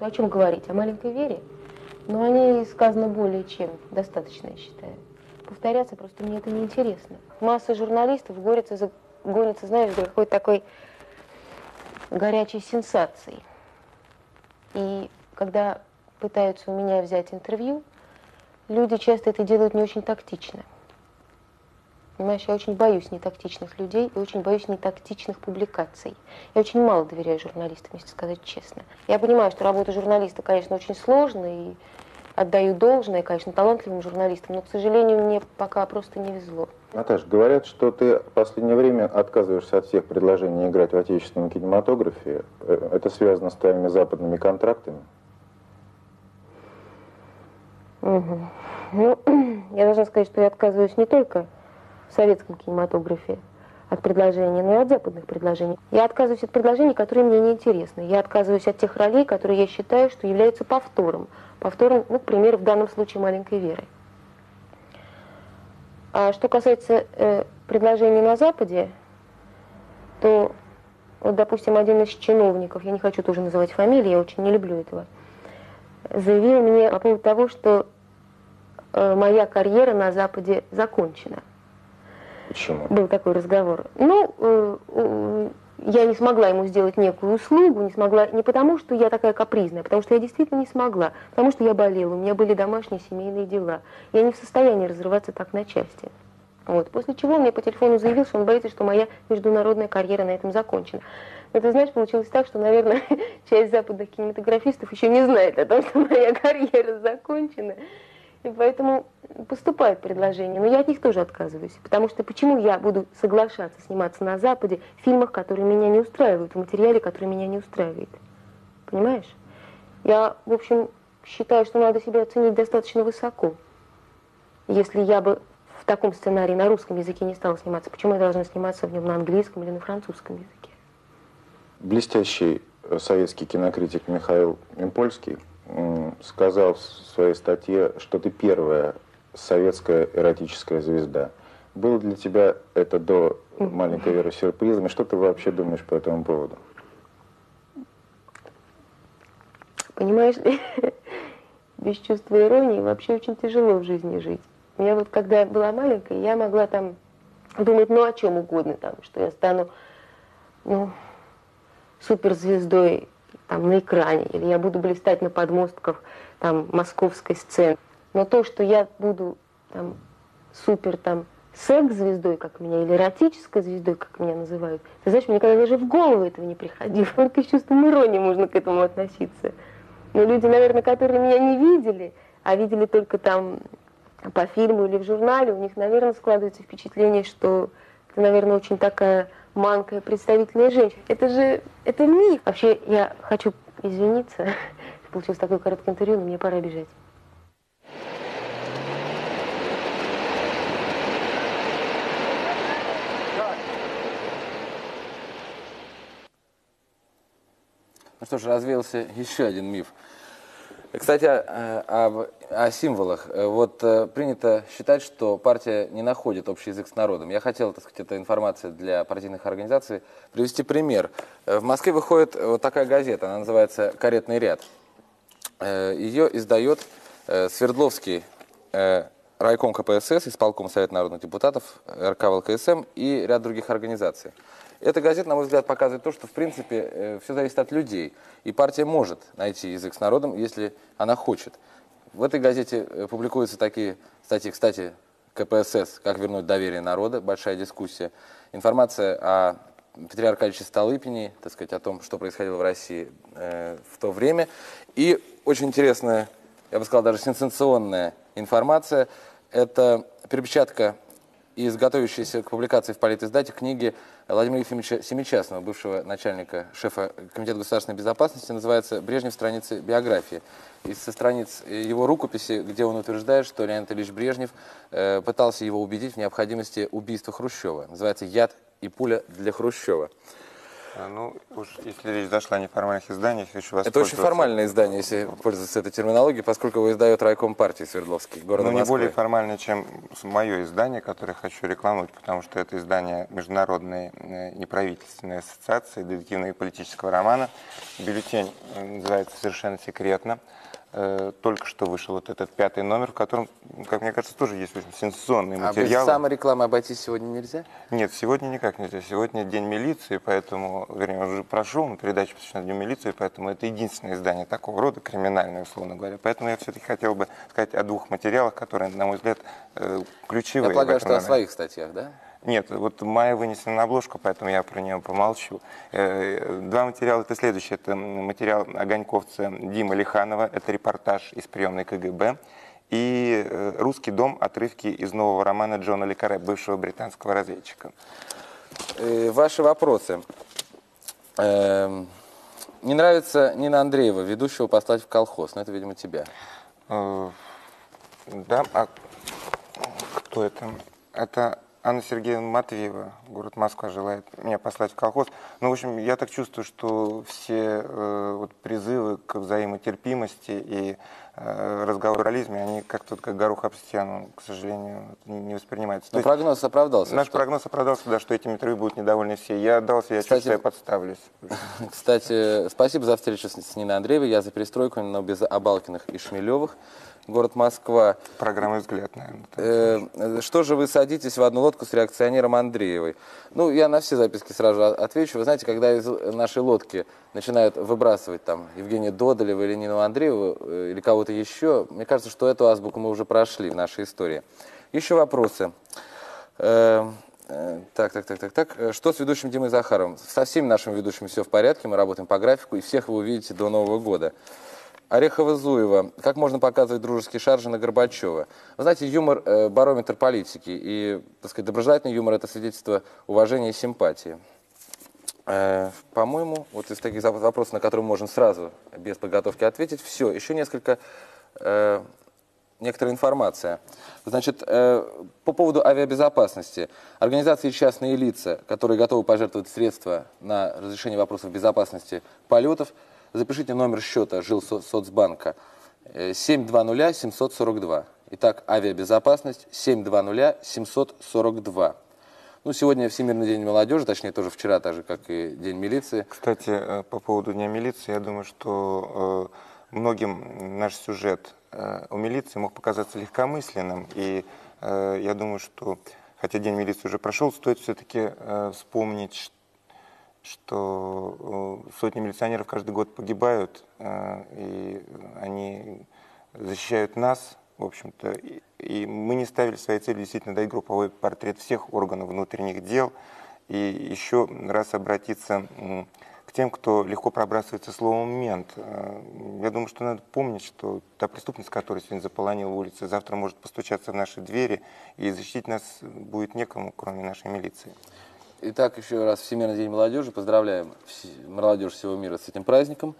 о чем говорить? О маленькой Вере? Но о ней сказано более чем достаточно, я считаю. Повторяться просто мне это неинтересно. Масса журналистов гонится, знаешь, за какой-то такой горячей сенсацией. И когда пытаются у меня взять интервью, люди часто это делают не очень тактично. Понимаешь, я очень боюсь нетактичных людей и очень боюсь нетактичных публикаций. Я очень мало доверяю журналистам, если сказать честно. Я понимаю, что работа журналиста, конечно, очень сложная, и отдаю должное, конечно, талантливым журналистам, но, к сожалению, мне пока просто не везло. Наташа, говорят, что ты в последнее время отказываешься от всех предложений играть в отечественном кинематографе. Это связано с твоими западными контрактами? Угу. Ну, я должна сказать, что я отказываюсь не только в советском кинематографе от предложений, но и от западных предложений. Я отказываюсь от предложений, которые мне не интересны. Я отказываюсь от тех ролей, которые я считаю, что являются повтором. Повтором, ну, к примеру, в данном случае «Маленькой Веры». А что касается предложений на Западе, то, вот, допустим, один из чиновников, я не хочу тоже называть фамилии, я очень не люблю этого, заявил мне по поводу того, что моя карьера на Западе закончена. Почему? Был такой разговор. Ну, я не смогла ему сделать некую услугу, не смогла, не потому, что я такая капризная, потому что я действительно не смогла, потому что я болела, у меня были домашние семейные дела. Я не в состоянии разрываться так на части. Вот. После чего он мне по телефону заявил, что он боится, что моя международная карьера на этом закончена. Но ты знаешь, получилось так, что, наверное, часть западных кинематографистов еще не знает о том, что моя карьера закончена. И поэтому поступают предложения, но я от них тоже отказываюсь. Потому что почему я буду соглашаться сниматься на Западе в фильмах, которые меня не устраивают, в материале, который меня не устраивает? Понимаешь? Я, в общем, считаю, что надо себя оценить достаточно высоко. Если я бы в таком сценарии на русском языке не стала сниматься, почему я должна сниматься в нем на английском или на французском языке? Блестящий советский кинокритик Михаил Мимпольский сказал в своей статье, что ты первая советская эротическая звезда. Было для тебя это до «Маленькой Веры» сюрпризом? И что ты вообще думаешь по этому поводу? Понимаешь, без чувства иронии вообще очень тяжело в жизни жить. Я вот, когда я была маленькая, я могла там думать, ну, о чем угодно, там, что я стану, ну, суперзвездой там, на экране, или я буду блистать на подмостках там, московской сцены. Но то, что я буду там, супер там, секс-звездой, как меня, или эротической звездой, как меня называют, ты знаешь, мне никогда даже в голову этого не приходило. Только с чувством иронии можно к этому относиться. Но люди, наверное, которые меня не видели, а видели только там по фильму или в журнале, у них, наверное, складывается впечатление, что это, наверное, очень такая манкая представительная женщина. Это миф. Вообще, я хочу извиниться. Получилось такое короткое интервью, но мне пора бежать. Ну что ж, развеялся еще один миф. Кстати, о символах. Вот принято считать, что партия не находит общий язык с народом. Я хотел, так сказать, эта информация для партийных организаций привести пример. В Москве выходит вот такая газета, она называется «Каретный ряд». Ее издает Свердловский райком КПСС, исполком Совета народных депутатов, РК ВЛКСМ и ряд других организаций. Эта газета, на мой взгляд, показывает то, что, в принципе, все зависит от людей. И партия может найти язык с народом, если она хочет. В этой газете публикуются такие статьи, кстати, КПСС «Как вернуть доверие народа», большая дискуссия. Информация о Петре Аркадьевиче Столыпине, так сказать, о том, что происходило в России в то время. И очень интересная, я бы сказал, даже сенсационная информация. Это перепечатка из готовящейся к публикации в политиздате книги Владимира Ефимовича Семичастного, бывшего начальника, шефа Комитета государственной безопасности, называется «Брежнев. Страницы биографии». И со страниц его рукописи, где он утверждает, что Леонид Ильич Брежнев пытался его убедить в необходимости убийства Хрущева. Называется «Яд и пуля для Хрущева». Ну, уж если речь зашла о неформальных изданиях, я хочу воспользоваться... Это очень формальное издание, если пользоваться этой терминологией, поскольку его издает райком партии Свердловский, города не Москвы. более формальное, чем мое издание, которое я хочу рекламировать, потому что это издание Международной неправительственной ассоциации детективного и политического романа. Бюллетень называется «Совершенно секретно». Только что вышел вот этот 5-й номер, в котором, как мне кажется, тоже есть очень сенсационные материалы. А без саморекламы обойтись сегодня нельзя? Нет, сегодня никак нельзя. Сегодня день милиции, поэтому, вернее, он уже прошел, но передача посвящена Дню милиции, поэтому это единственное издание такого рода, криминальное, условно говоря. Поэтому я все-таки хотел бы сказать о двух материалах, которые, на мой взгляд, ключевые. Я полагаю, что о своих статьях, да? Нет, вот моя вынесена на обложку, поэтому я про нее помолчу. Два материала, это следующее. Это материал огоньковца Димы Лиханова, это репортаж из приемной КГБ. И «Русский дом», отрывки из нового романа Джона Ле Карре, бывшего британского разведчика. Ваши вопросы. Не нравится Нина Андреева, ведущего «Послать в колхоз», но это, видимо, тебя. Да, а кто это? Это Анна Сергеевна Матвеева, город Москва, желает меня послать в колхоз. Ну, в общем, я так чувствую, что все вот призывы к взаимотерпимости и разговорализме, они как-то как горох об стену, к сожалению, не воспринимаются. Но прогноз оправдался. Наш прогноз оправдался, да, что этим интервью будут недовольны все. Я отдался, я чувствую, что я подставлюсь. Кстати, спасибо за встречу с Ниной Андреевой. Я за перестройку, но без Абалкиных и Шмелевых. Город Москва. Программа «Взгляд», наверное. Что же вы садитесь в одну лодку с реакционером Андреевой? Ну, я на все записки сразу отвечу. Вы знаете, когда из нашей лодки начинают выбрасывать там Евгения Додолева или Нину Андрееву или кого-то еще, мне кажется, что эту азбуку мы уже прошли в нашей истории. Еще вопросы. Так. Что с ведущим Димой Захаровым? Со всеми нашими ведущими все в порядке, мы работаем по графику, и всех вы увидите до Нового года. Орехова-Зуева. Как можно показывать дружеские шаржи на Горбачева? Вы знаете, юмор – барометр политики. И, так сказать, доброжелательный юмор – это свидетельство уважения и симпатии. По-моему, вот из таких вопросов, на которые можно сразу, без подготовки, ответить, все. Еще некоторая информация. Значит, по поводу авиабезопасности. Организации и частные лица, которые готовы пожертвовать средства на разрешение вопросов безопасности полетов, запишите номер счета Жилсоцбанка 720-742. Итак, авиабезопасность 720-742. Ну, сегодня Всемирный день молодежи, точнее, тоже вчера, так же, как и День милиции. Кстати, по поводу Дня милиции, я думаю, что многим наш сюжет о милиции мог показаться легкомысленным. И я думаю, что, хотя День милиции уже прошел, стоит все-таки вспомнить, что сотни милиционеров каждый год погибают, и они защищают нас, в общем-то. И мы не ставили своей целью действительно дать групповой портрет всех органов внутренних дел. И еще раз обратиться к тем, кто легко пробрасывается словом «мент». Я думаю, что надо помнить, что та преступность, которая сегодня заполонила улицы, завтра может постучаться в наши двери, и защитить нас будет некому, кроме нашей милиции. Итак, еще раз Всемирный день молодежи. Поздравляем молодежь всего мира с этим праздником.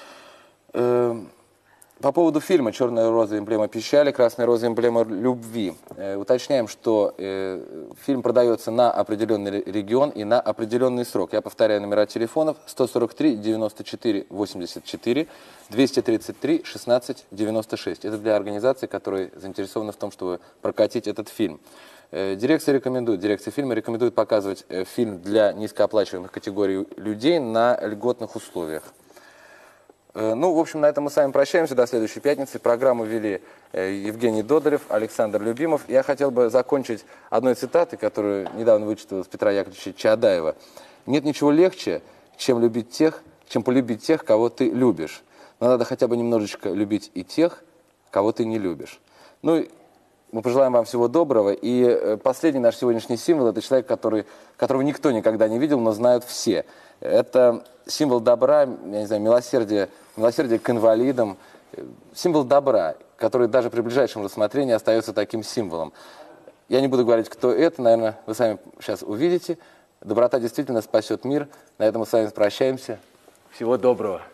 По поводу фильма «Черная роза» эмблема печали, «Красная роза» эмблема любви. Уточняем, что фильм продается на определенный регион и на определенный срок. Я повторяю номера телефонов: 143 94 84, 233 16 96. Это для организаций, которые заинтересованы в том, чтобы прокатить этот фильм. Дирекция фильма рекомендует показывать фильм для низкооплачиваемых категорий людей на льготных условиях. Ну, в общем, на этом мы с вами прощаемся до следующей пятницы. Программу вели Евгений Додолев, Александр Любимов. Я хотел бы закончить одной цитатой, которую недавно вычитал из Петра Яковлевича Чаадаева. «Нет ничего легче, чем полюбить тех, кого ты любишь. Но надо хотя бы немножечко любить и тех, кого ты не любишь». Ну, мы пожелаем вам всего доброго. И последний наш сегодняшний символ – это человек, которого никто никогда не видел, но знают все. Это символ добра, я не знаю, милосердия к инвалидам. Символ добра, который даже при ближайшем рассмотрении остается таким символом. Я не буду говорить, кто это, наверное, вы сами сейчас увидите. Доброта действительно спасет мир. На этом мы с вами прощаемся. Всего доброго.